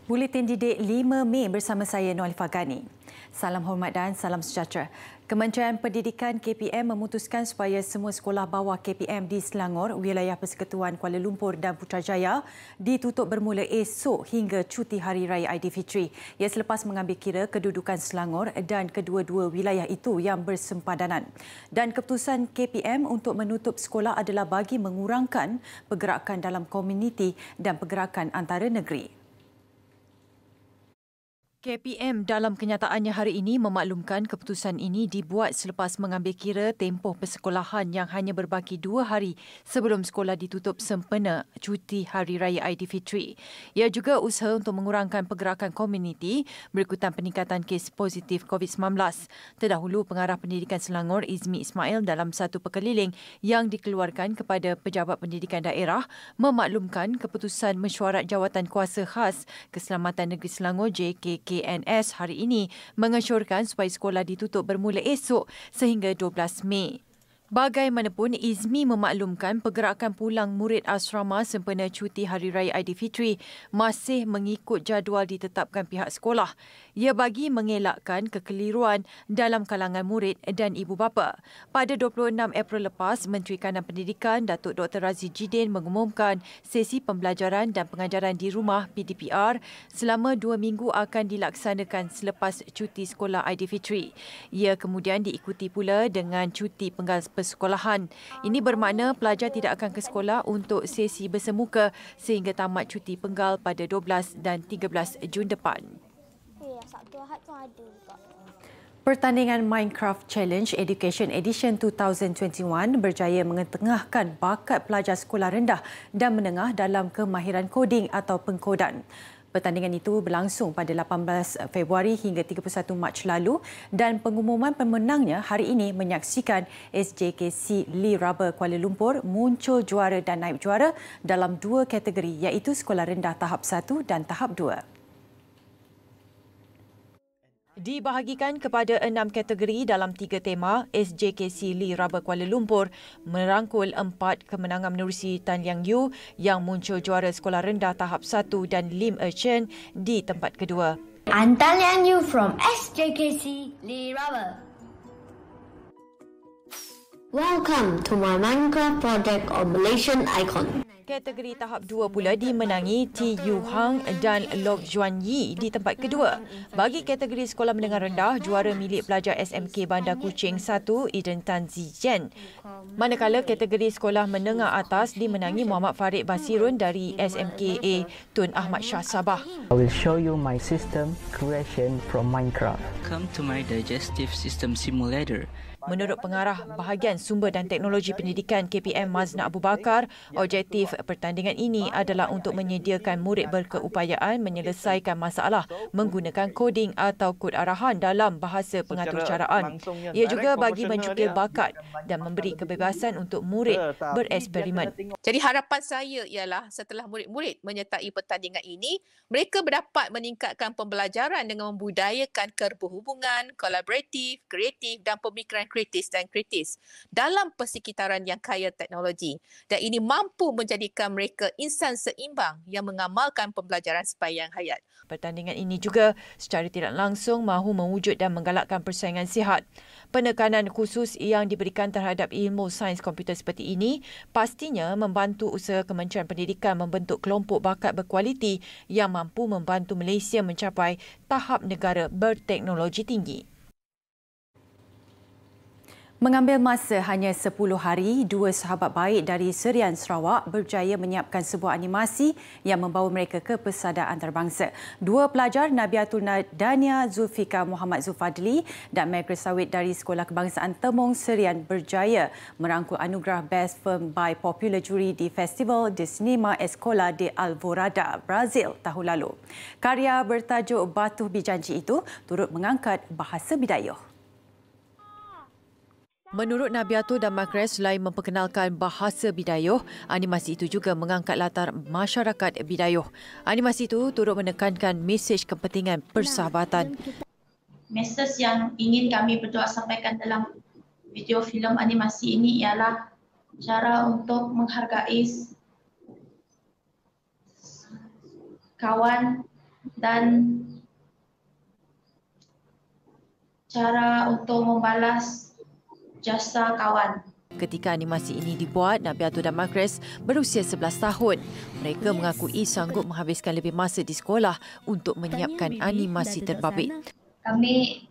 Buletin Didik 5 Mei bersama saya Noalifah Gani. Salam hormat dan salam sejahtera. Kementerian Pendidikan KPM memutuskan supaya semua sekolah bawah KPM di Selangor, wilayah Persekutuan Kuala Lumpur dan Putrajaya ditutup bermula esok hingga cuti Hari Raya Aidilfitri. Ia selepas mengambil kira kedudukan Selangor dan kedua-dua wilayah itu yang bersempadanan. Dan keputusan KPM untuk menutup sekolah adalah bagi mengurangkan pergerakan dalam komuniti dan pergerakan antara negeri. KPM dalam kenyataannya hari ini memaklumkan keputusan ini dibuat selepas mengambil kira tempoh persekolahan yang hanya berbaki 2 hari sebelum sekolah ditutup sempena cuti Hari Raya Aidilfitri. Ia juga usaha untuk mengurangkan pergerakan komuniti berikutan peningkatan kes positif COVID-19. Terdahulu, Pengarah Pendidikan Selangor Izmi Ismail dalam satu perkeliling yang dikeluarkan kepada pejabat pendidikan daerah memaklumkan keputusan Mesyuarat Jawatan Kuasa Khas Keselamatan Negeri Selangor JKKNS hari ini mengesyorkan supaya sekolah ditutup bermula esok sehingga 12 Mei. Bagaimanapun, Izmi memaklumkan pergerakan pulang murid asrama sempena cuti Hari Raya Aidilfitri masih mengikut jadual ditetapkan pihak sekolah. Ia bagi mengelakkan kekeliruan dalam kalangan murid dan ibu bapa. Pada 26 April lepas, Menteri Kanan Pendidikan Datuk Dr. Razzie Jidin mengumumkan sesi pembelajaran dan pengajaran di rumah PDPR selama 2 minggu akan dilaksanakan selepas cuti sekolah Aidilfitri. Ia kemudian diikuti pula dengan cuti penggal persekolahan. Ini bermakna pelajar tidak akan ke sekolah untuk sesi bersemuka sehingga tamat cuti penggal pada 12 dan 13 Jun depan. Pertandingan Minecraft Challenge Education Edition 2021 berjaya mengetengahkan bakat pelajar sekolah rendah dan menengah dalam kemahiran koding atau pengkodan. Pertandingan itu berlangsung pada 18 Februari hingga 31 Mac lalu dan pengumuman pemenangnya hari ini menyaksikan SJKC Lee Rubber Kuala Lumpur muncul juara dan naib juara dalam 2 kategori iaitu sekolah rendah tahap 1 dan tahap 2. Dibahagikan kepada 6 kategori dalam 3 tema, SJKC Lee Rubber Kuala Lumpur merangkul 4 kemenangan menerusi Tan Liang Yu yang muncul juara sekolah rendah tahap 1 dan Lim Chen di tempat kedua. I'm Tan Liang Yu from SJKC Lee Rubber. Welcome to my Minecraft project on Malaysian Icon. Kategori tahap 2 pula dimenangi T. Yu Hang dan Lok Juan Yi di tempat kedua. Bagi kategori sekolah menengah rendah, juara milik pelajar SMK Bandar Kuching 1 Eden Tan Zijian. Manakala kategori sekolah menengah atas dimenangi Muhammad Farid Basirun dari SMKA Tun Ahmad Shah Sabah. I will show you my system creation from Minecraft. Come to my digestive system simulator. Menurut Pengarah Bahagian Sumber dan Teknologi Pendidikan KPM Mazna Abu Bakar, objektif pertandingan ini adalah untuk menyediakan murid berkeupayaan menyelesaikan masalah menggunakan koding atau kod arahan dalam bahasa pengaturcaraan. Ia juga bagi mencukil bakat dan memberi kebebasan untuk murid bereksperimen. Jadi harapan saya ialah setelah murid-murid menyertai pertandingan ini, mereka dapat meningkatkan pembelajaran dengan membudayakan berhubungan, kolaboratif, kreatif dan pemikiran kritis dalam persekitaran yang kaya teknologi. Dan ini mampu menjadikan mereka insan seimbang yang mengamalkan pembelajaran sepanjang hayat. Pertandingan ini juga secara tidak langsung mahu mewujud dan menggalakkan persaingan sihat. Penekanan khusus yang diberikan terhadap ilmu sains komputer seperti ini pastinya membantu usaha Kementerian Pendidikan membentuk kelompok bakat berkualiti yang mampu membantu Malaysia mencapai tahap negara berteknologi tinggi. Mengambil masa hanya 10 hari, 2 sahabat baik dari Serian Sarawak berjaya menyiapkan sebuah animasi yang membawa mereka ke pesada antarabangsa. 2 pelajar, Nabiatul Dania Zulfika Muhammad Zulfadli dan Margaret Sawit dari Sekolah Kebangsaan Temong Serian berjaya merangkul anugerah Best Film by Popular Jury di Festival de Cinema Escola de Alvorada, Brazil tahun lalu. Karya bertajuk Batuh Bijanji itu turut mengangkat bahasa Bidayuh. Menurut Nabiatul dan Margaret, selain memperkenalkan bahasa Bidayuh, animasi itu juga mengangkat latar masyarakat Bidayuh. Animasi itu turut menekankan mesej kepentingan persahabatan. Mesej yang ingin kami berdua sampaikan dalam video filem animasi ini ialah cara untuk menghargai kawan dan cara untuk membalas jasa kawan. Ketika animasi ini dibuat, Nabiatul dan Marcres berusia 11 tahun. Mereka mengakui sanggup menghabiskan lebih masa di sekolah untuk menyiapkan animasi terbabit. Kami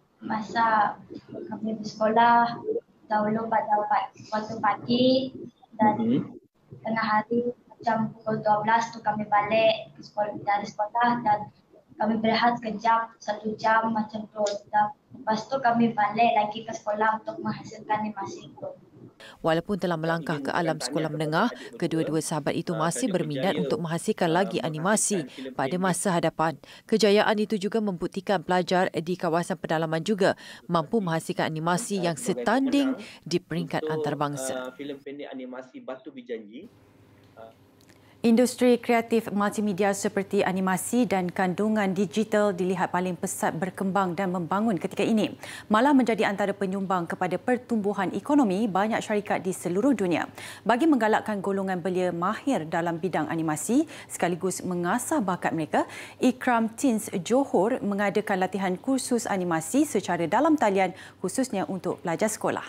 bersekolah dahulu pada waktu pagi dan tengah hari macam pukul 12 tu kami balik ke sekolah, dari sekolah dan kami berehat sekejap, 1 jam macam tu. Dan lepas tu kami balik lagi ke sekolah untuk menghasilkan animasi itu. Walaupun telah melangkah ke alam sekolah menengah, kedua-dua sahabat itu masih berminat untuk menghasilkan lagi animasi pada masa hadapan. Kejayaan itu juga membuktikan pelajar di kawasan pedalaman juga mampu menghasilkan animasi yang setanding di peringkat antarabangsa. Filem pendek animasi Batu Berjanji. Industri kreatif multimedia seperti animasi dan kandungan digital dilihat paling pesat berkembang dan membangun ketika ini. Malah menjadi antara penyumbang kepada pertumbuhan ekonomi banyak syarikat di seluruh dunia. Bagi menggalakkan golongan belia mahir dalam bidang animasi sekaligus mengasah bakat mereka, Ikram Teens Johor mengadakan latihan kursus animasi secara dalam talian khususnya untuk pelajar sekolah.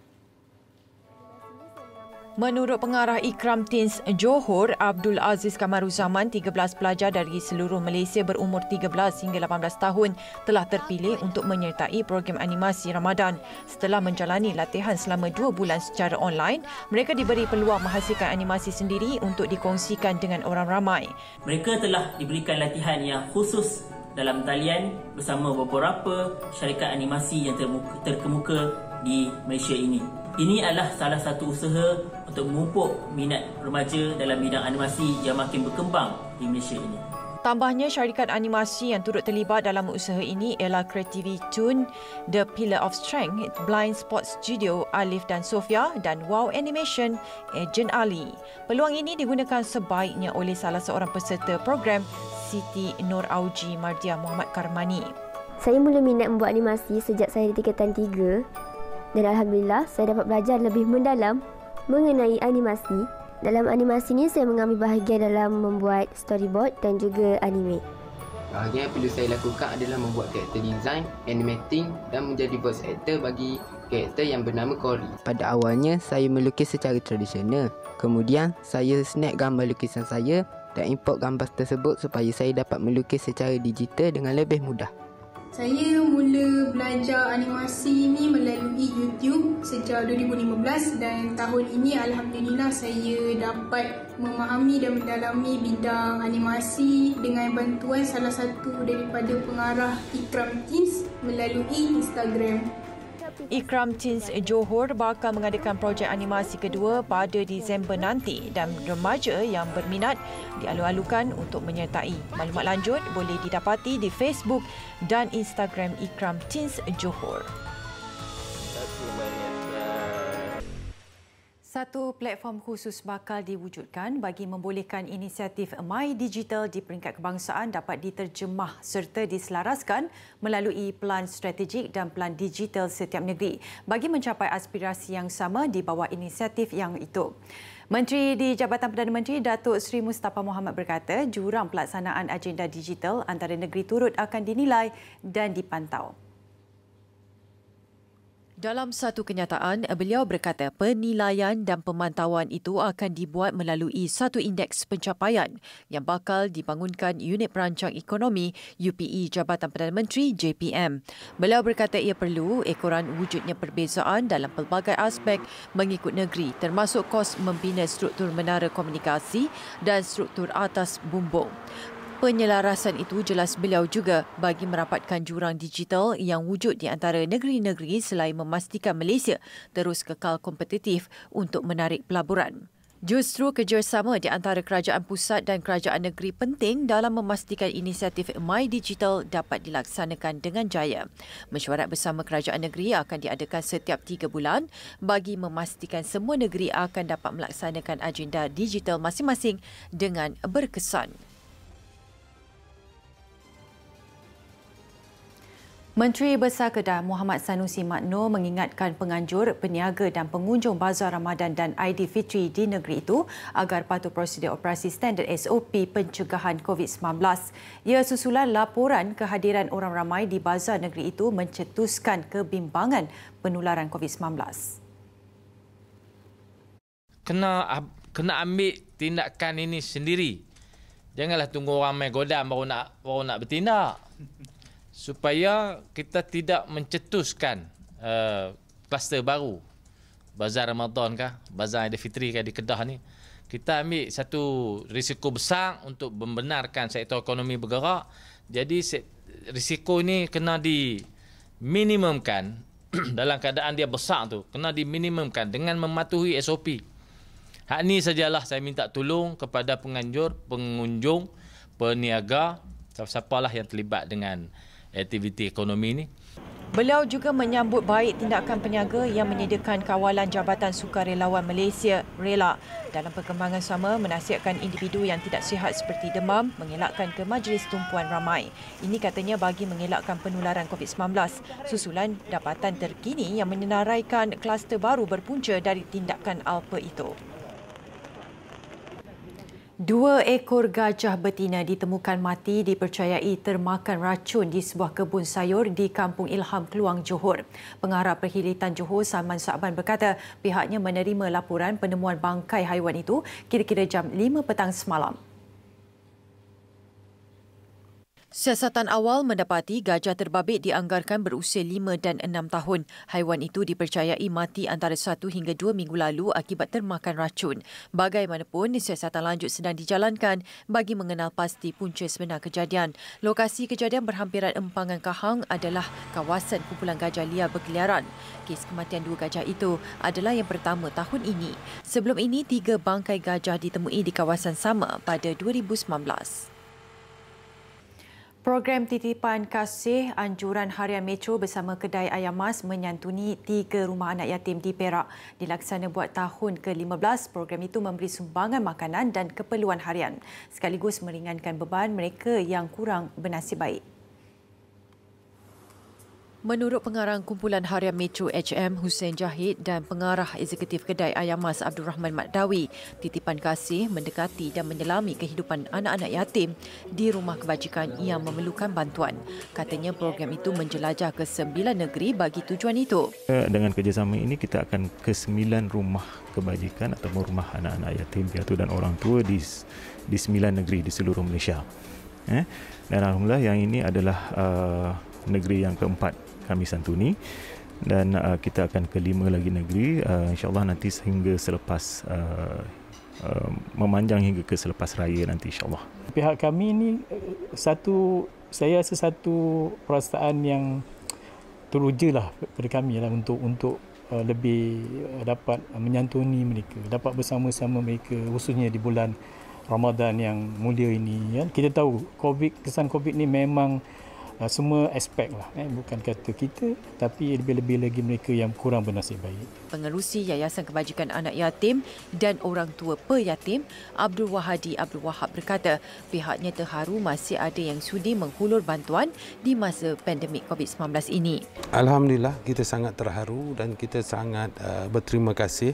Menurut pengarah Ikram Teens Johor, Abdul Aziz Kamaruzaman, 13 pelajar dari seluruh Malaysia berumur 13 hingga 18 tahun telah terpilih untuk menyertai program animasi Ramadan. Setelah menjalani latihan selama 2 bulan secara online, mereka diberi peluang menghasilkan animasi sendiri untuk dikongsikan dengan orang ramai. Mereka telah diberikan latihan yang khusus dalam talian bersama beberapa syarikat animasi yang terkemuka di Malaysia ini. Ini adalah salah satu usaha untuk memupuk minat remaja dalam bidang animasi yang makin berkembang di Malaysia ini. Tambahnya, syarikat animasi yang turut terlibat dalam usaha ini ialah Creativitoon, The Pillar of Strength, Blind Spot Studio, Alif dan Sofia dan Wow Animation, Agent Ali. Peluang ini digunakan sebaiknya oleh salah seorang peserta program, Siti Nur Auji Mardiah Muhammad Karmani. Saya mula minat membuat animasi sejak saya di tingkatan 3 dan Alhamdulillah saya dapat belajar lebih mendalam mengenai animasi. Dalam animasi ini saya mengambil bahagian dalam membuat storyboard dan juga anime. Bahagian yang perlu saya lakukan adalah membuat karakter design, animating dan menjadi voice actor bagi karakter yang bernama Cory. Pada awalnya saya melukis secara tradisional. Kemudian saya snap gambar lukisan saya dan import gambar tersebut supaya saya dapat melukis secara digital dengan lebih mudah. Saya mula belajar animasi ini melalui YouTube sejak 2015 dan tahun ini Alhamdulillah saya dapat memahami dan mendalami bidang animasi dengan bantuan salah satu daripada pengarah Ikram Teens melalui Instagram. Ikram Teens Johor bakal mengadakan projek animasi kedua pada Disember nanti dan remaja yang berminat dialu-alukan untuk menyertai. Maklumat lanjut boleh didapati di Facebook dan Instagram Ikram Teens Johor. Satu platform khusus bakal diwujudkan bagi membolehkan inisiatif My Digital di peringkat kebangsaan dapat diterjemah serta diselaraskan melalui pelan strategik dan pelan digital setiap negeri bagi mencapai aspirasi yang sama di bawah inisiatif yang itu. Menteri di Jabatan Perdana Menteri Datuk Seri Mustafa Mohamed berkata jurang pelaksanaan agenda digital antara negeri turut akan dinilai dan dipantau. Dalam satu kenyataan, beliau berkata penilaian dan pemantauan itu akan dibuat melalui satu indeks pencapaian yang bakal dibangunkan Unit Perancang Ekonomi UPE Jabatan Perdana Menteri JPM. Beliau berkata ia perlu ekoran wujudnya perbezaan dalam pelbagai aspek mengikut negeri termasuk kos membina struktur menara komunikasi dan struktur atas bumbung. Penyelarasan itu jelas beliau juga bagi merapatkan jurang digital yang wujud di antara negeri-negeri selain memastikan Malaysia terus kekal kompetitif untuk menarik pelaburan. Justru kerjasama di antara kerajaan pusat dan kerajaan negeri penting dalam memastikan inisiatif My Digital dapat dilaksanakan dengan jaya. Mesyuarat bersama kerajaan negeri akan diadakan setiap 3 bulan bagi memastikan semua negeri akan dapat melaksanakan agenda digital masing-masing dengan berkesan. Menteri Besar Kedah Muhammad Sanusi Makno mengingatkan penganjur, peniaga dan pengunjung Bazar Ramadan dan Aidilfitri di negeri itu agar patuh prosedur operasi standard SOP pencegahan COVID-19. Ia susulan laporan kehadiran orang ramai di bazar negeri itu mencetuskan kebimbangan penularan COVID-19. Kena ambil tindakan ini sendiri. Janganlah tunggu orang main godam baru nak bertindak. Supaya kita tidak mencetuskan kluster baru. Bazar Ramadan kah, Bazar Aidilfitri kah di Kedah ni. Kita ambil satu risiko besar untuk membenarkan sektor ekonomi bergerak. Jadi risiko ini kena diminimumkan dalam keadaan dia besar tu. Kena diminimumkan dengan mematuhi SOP. Hak ni sajalah saya minta tolong kepada penganjur, pengunjung, peniaga, siapa-siapalah yang terlibat dengan aktiviti ekonomi ini. Beliau juga menyambut baik tindakan peniaga yang menyediakan kawalan Jabatan Sukarelawan Malaysia RELA. Dalam perkembangan sama, menasihatkan individu yang tidak sihat seperti demam mengelakkan ke majlis tumpuan ramai. Ini katanya bagi mengelakkan penularan COVID-19. Susulan dapatan terkini yang menyenaraikan kluster baru berpunca dari tindakan alpa itu. 2 ekor gajah betina ditemukan mati dipercayai termakan racun di sebuah kebun sayur di Kampung Ilham, Kluang, Johor. Pengarah Perkhidmatan Johor, Salman Sa'ban berkata pihaknya menerima laporan penemuan bangkai haiwan itu kira-kira jam 5 petang semalam. Siasatan awal mendapati gajah terbabit dianggarkan berusia 5 dan 6 tahun. Haiwan itu dipercayai mati antara 1 hingga 2 minggu lalu akibat termakan racun. Bagaimanapun, siasatan lanjut sedang dijalankan bagi mengenal pasti punca sebenar kejadian. Lokasi kejadian berhampiran empangan Kahang adalah kawasan kumpulan gajah liar berkeliaran. Kes kematian 2 gajah itu adalah yang pertama tahun ini. Sebelum ini, 3 bangkai gajah ditemui di kawasan sama pada 2019. Program titipan kasih anjuran harian Metro bersama kedai ayam mas menyantuni 3 rumah anak yatim di Perak. Dilaksana buat tahun ke-15, program itu memberi sumbangan makanan dan keperluan harian sekaligus meringankan beban mereka yang kurang bernasib baik. Menurut pengarang kumpulan harian Metro HM Hussein Jahid dan pengarah eksekutif kedai ayam mas Abdul Rahman Makdawi, titipan kasih mendekati dan menyelami kehidupan anak-anak yatim di rumah kebajikan yang memerlukan bantuan. Katanya program itu menjelajah ke 9 negeri bagi tujuan itu. Dengan kerjasama ini kita akan ke 9 rumah kebajikan atau rumah anak-anak yatim piatu dan orang tua di 9 negeri di seluruh Malaysia. Dan alhamdulillah yang ini adalah negeri yang keempat kami santuni dan kita akan ke 5 lagi negeri insyaAllah nanti sehingga selepas memanjang hingga ke selepas raya nanti insyaAllah. Pihak kami ini saya rasa satu perasaan yang terujalah pada kami lah untuk lebih dapat menyantuni mereka, dapat bersama-sama mereka khususnya di bulan Ramadan yang mulia ini. Ya. Kita tahu kesan COVID ni memang semua aspek lah, bukan kata kita tapi lebih-lebih lagi mereka yang kurang bernasib baik. Pengerusi Yayasan Kebajikan Anak Yatim dan Orang Tua Peyatim Abdul Wahadi Abdul Wahab berkata pihaknya terharu masih ada yang sudi menghulur bantuan di masa pandemik COVID-19 ini. Alhamdulillah kita sangat terharu dan kita sangat berterima kasih.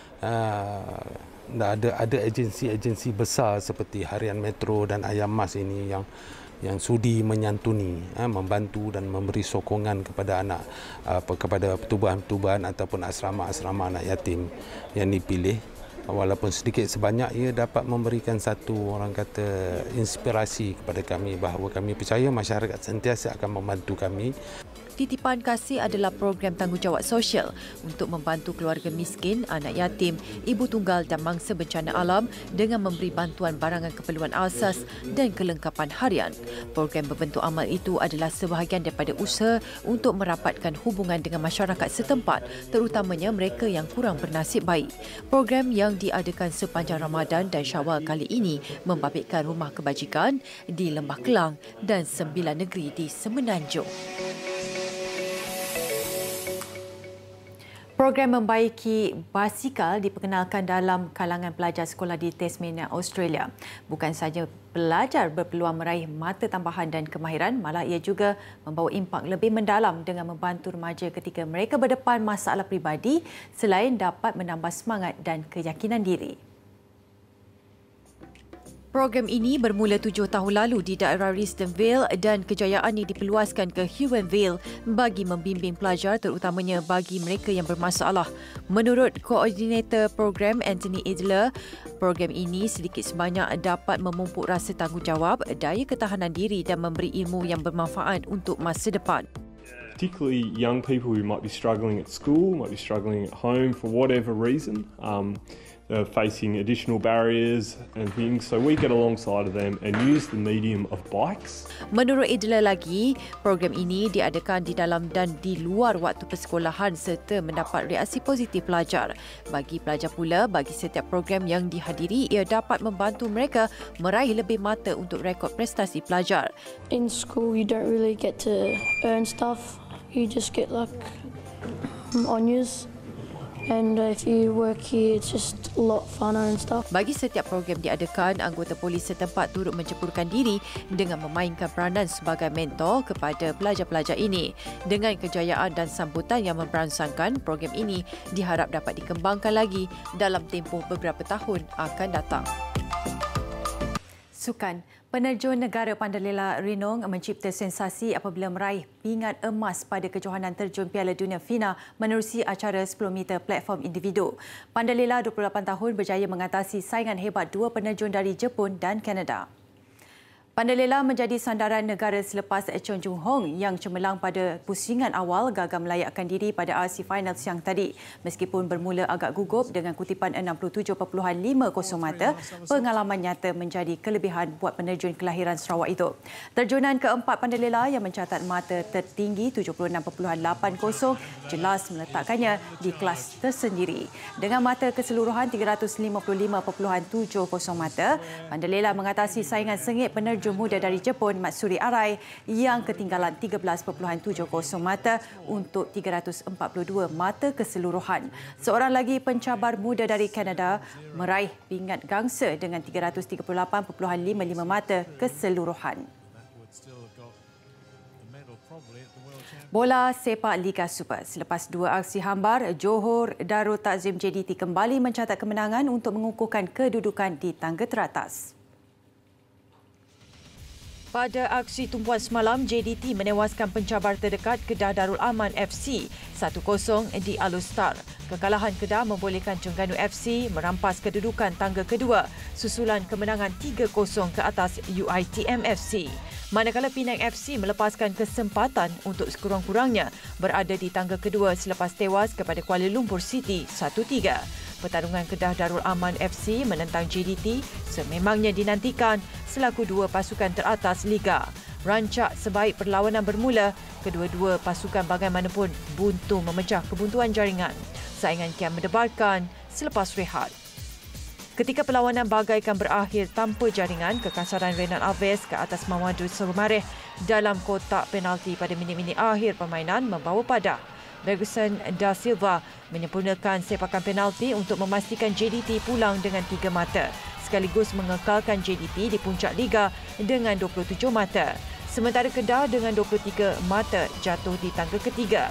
Ada agensi-agensi besar seperti Harian Metro dan Ayam Mas ini yang sudi menyantuni, membantu dan memberi sokongan kepada kepada pertubuhan-pertubuhan ataupun asrama-asrama anak yatim yang dipilih. Walaupun sedikit sebanyak ia dapat memberikan satu orang kata inspirasi kepada kami bahawa kami percaya masyarakat sentiasa akan membantu kami. Titipan Kasih adalah program tanggungjawab sosial untuk membantu keluarga miskin, anak yatim, ibu tunggal dan mangsa bencana alam dengan memberi bantuan barangan keperluan asas dan kelengkapan harian. Program berbentuk amal itu adalah sebahagian daripada usaha untuk merapatkan hubungan dengan masyarakat setempat, terutamanya mereka yang kurang bernasib baik. Program yang diadakan sepanjang Ramadan dan Syawal kali ini membabitkan rumah kebajikan di Lembah Kelang dan 9 negeri di Semenanjung. Program membaiki basikal diperkenalkan dalam kalangan pelajar sekolah di Tasmania, Australia. Bukan sahaja pelajar berpeluang meraih mata tambahan dan kemahiran, malah ia juga membawa impak lebih mendalam dengan membantu remaja ketika mereka berdepan masalah peribadi selain dapat menambah semangat dan keyakinan diri. Program ini bermula 7 tahun lalu di daerah Risdon Vale dan kejayaannya diperluaskan ke Huon Vale bagi membimbing pelajar terutamanya bagi mereka yang bermasalah. Menurut koordinator program Anthony Idler, program ini sedikit sebanyak dapat memupuk rasa tanggungjawab, daya ketahanan diri dan memberi ilmu yang bermanfaat untuk masa depan. Particularly young people who might be struggling at school, might be struggling at home for whatever reason. Facing additional barriers and things, so we get alongside of them and use the medium of bikes. Menurut Idler lagi, program ini diadakan di dalam dan di luar waktu persekolahan serta mendapat reaksi positif pelajar. Bagi pelajar pula, bagi setiap program yang dihadiri, ia dapat membantu mereka meraih lebih mata untuk rekod prestasi pelajar. In school, you don't really get to earn stuff. You just get like honours. And if you work here, it's just a lot funner and stuff. Bagi setiap program diadakan, anggota polis setempat turut mencempurkan diri dengan memainkan peranan sebagai mentor kepada pelajar-pelajar ini. Dengan kejayaan dan sambutan yang memberangsangkan, program ini diharap dapat dikembangkan lagi dalam tempoh beberapa tahun akan datang. Sukan. Penerjun negara Pandalela Rinong mencipta sensasi apabila meraih pingat emas pada kejohanan terjun Piala Dunia FINA menerusi acara 10 meter platform individu. Pandalela 28 tahun berjaya mengatasi saingan hebat dua penerjun dari Jepun dan Kanada. Pandalela menjadi sandaran negara selepas Chong Jung Hong yang cemerlang pada pusingan awal gagal melayakkan diri pada RC Final siang tadi. Meskipun bermula agak gugup dengan kutipan 67.50 mata, pengalaman nyata menjadi kelebihan buat penerjun kelahiran Sarawak itu. Terjunan keempat Pandalela yang mencatat mata tertinggi 76.80 jelas meletakkannya di kelas tersendiri. Dengan mata keseluruhan 355.70 mata, Pandalela mengatasi saingan sengit penerjun muda dari Jepun Matsuri Arai yang ketinggalan 13.70 mata untuk 342 mata keseluruhan. Seorang lagi pencabar muda dari Kanada meraih pingat gangsa dengan 338.55 mata keseluruhan. Bola sepak Liga Super. Selepas dua aksi hambar, Johor Darul Takzim JDT kembali mencatat kemenangan untuk mengukuhkan kedudukan di tangga teratas. Pada aksi tumpuan semalam, JDT menewaskan pencabar terdekat Kedah Darul Aman FC 1-0 di Alustar. Kekalahan Kedah membolehkan Terengganu FC merampas kedudukan tangga kedua susulan kemenangan 3-0 ke atas UiTM FC. Manakala Penang FC melepaskan kesempatan untuk sekurang-kurangnya berada di tangga kedua selepas tewas kepada Kuala Lumpur City 1-3. Pertarungan Kedah Darul Aman FC menentang JDT sememangnya dinantikan selaku dua pasukan teratas Liga. Rancak sebaik perlawanan bermula, kedua-dua pasukan bagaimanapun buntu memecah kebuntuan jaringan. Saingan kian mendebarkan selepas rehat. Ketika perlawanan bagaikan berakhir tanpa jaringan, kekasaran Renan Alves ke atas Mawadud Surumareh dalam kotak penalti pada minit-minit akhir permainan membawa padah. Ferguson da Silva menyempurnakan sepakan penalti untuk memastikan JDT pulang dengan 3 mata, sekaligus mengekalkan JDT di puncak Liga dengan 27 mata. Sementara Kedah dengan 23 mata jatuh di tangga ketiga.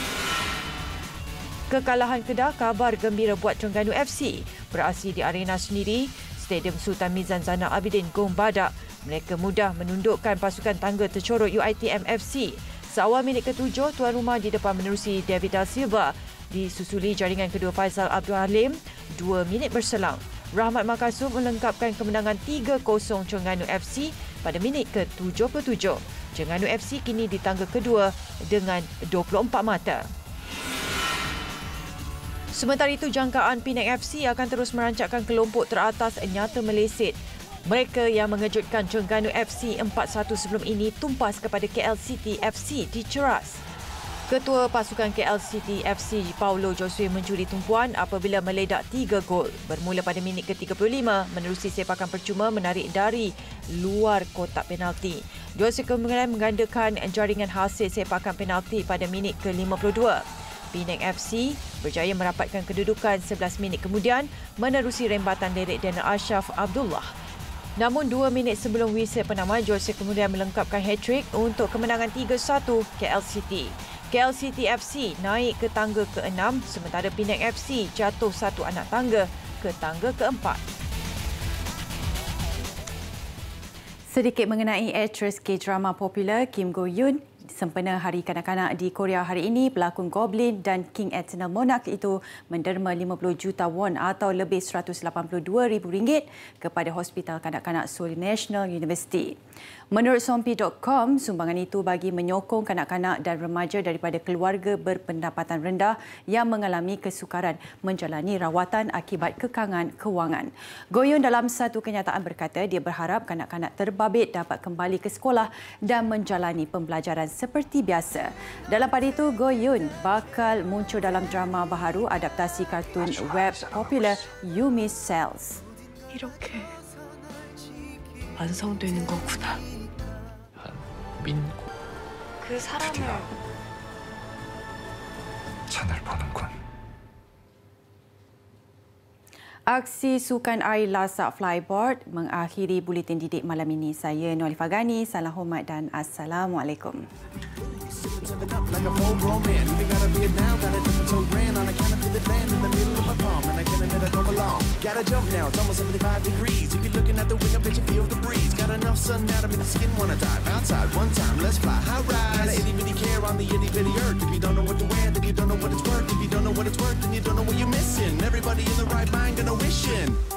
Kekalahan Kedah kabar gembira buat Terengganu FC. Beraksi di arena sendiri, Stadium Sultan Mizan Zainal Abidin Gong Badak, mereka mudah menundukkan pasukan tangga tercorot UiTM FC. Seawal minit ke-7, tuan rumah di depan menerusi David da Silva disusuli jaringan kedua Faisal Abdul Halim 2 minit berselang. Rahmat Makassar melengkapkan kemenangan 3-0 Terengganu FC pada minit ke-77. Terengganu FC kini di tangga kedua dengan 24 mata. Sementara itu, jangkaan Penang FC akan terus merancakkan kelompok teratas nyata meleset. Mereka yang mengejutkan Terengganu FC 4-1 sebelum ini tumpas kepada KL City FC di Ceras. Ketua pasukan KL City FC Paulo Josue mencuri tumpuan apabila meledak 3 gol. Bermula pada minit ke-35 menerusi sepakan percuma menarik dari luar kotak penalti. Josue kemudian menggandakan jaringan hasil sepakan penalti pada minit ke-52. Penang FC berjaya merapatkan kedudukan 11 minit kemudian menerusi rembatan lirik Daniel Ashraf Abdullah. Namun 2 minit sebelum whistle penamaan, Jose kemudian melengkapkan hat-trick untuk kemenangan 3-1 KL City. KL City FC naik ke tangga ke-6 sementara Penang FC jatuh satu anak tangga ke tangga ke-4. Sedikit mengenai aktris K-drama popular Kim Go-eun. Sempena Hari Kanak-Kanak di Korea hari ini, pelakon Goblin dan King Eternal Monarch itu menderma 50 juta won atau lebih RM182,000 kepada Hospital Kanak-Kanak Seoul National University. Menurut Sompi.com, sumbangan itu bagi menyokong kanak-kanak dan remaja daripada keluarga berpendapatan rendah yang mengalami kesukaran menjalani rawatan akibat kekangan kewangan. Go-eun dalam satu kenyataan berkata dia berharap kanak-kanak terbabit dapat kembali ke sekolah dan menjalani pembelajaran seperti biasa. Dalam pada itu, Go-eun bakal muncul dalam drama baharu adaptasi kartun web popular You Miss Cells. 이렇게 완성되는 거구나. 그 사람을 잔을 보는군. Aksi sukan air lasak flyboard mengakhiri buletin didik malam ini. Saya Nur Alifah Ghani, salam hormat dan Assalamualaikum. Like a full-grown man, you gotta be it now. Got a different toe brand on account of the land in the middle of my palm, and I can't admit I don't belong. Gotta jump now, it's almost 75 degrees. If you're looking at the wing, I bet you feel the breeze. Got enough sun now to make the skin wanna dive. Outside one time, let's fly high rise. Got an itty-bitty care on the itty-bitty earth. If you don't know what to wear, then you don't know what it's worth. If you don't know what it's worth, then you don't know what you're missing. Everybody in the right mind gonna wish in.